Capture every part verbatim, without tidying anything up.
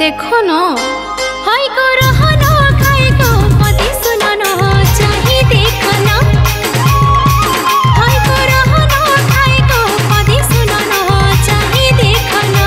देखो न हाय को रहन खाए को पदी सुनन चाहे देखो न हाय को रहन खाए को पदी सुनन चाहे देखो न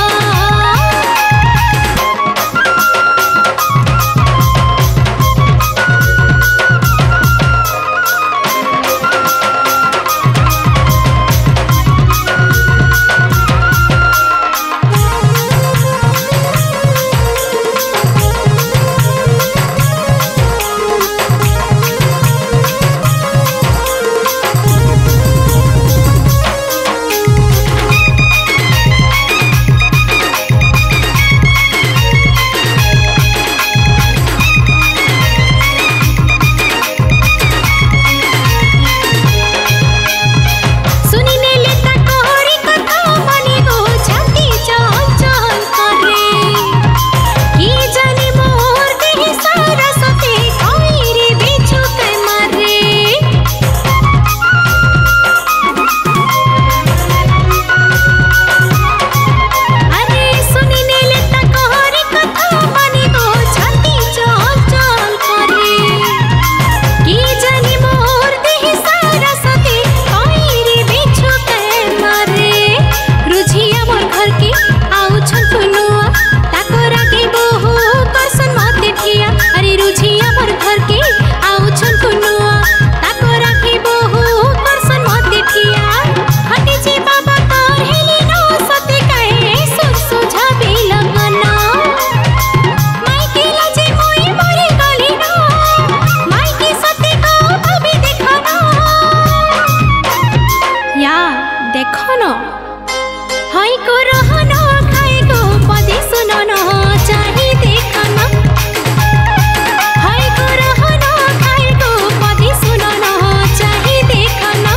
देखो न हाय को रहन खाए को पदी सुनन चाहे देखो न हाय को रहन खाए को पदी सुनन चाहे देखो न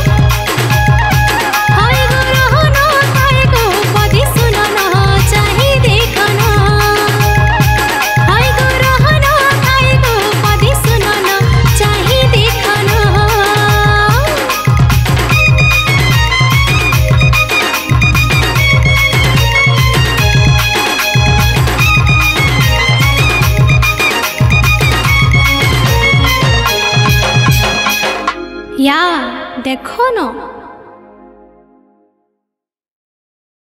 हाय को रहन खाए को पदी सुनन चाहे देखो न हाय को रहन खाए को पदी सुनन चाहे देखो न या देखो न।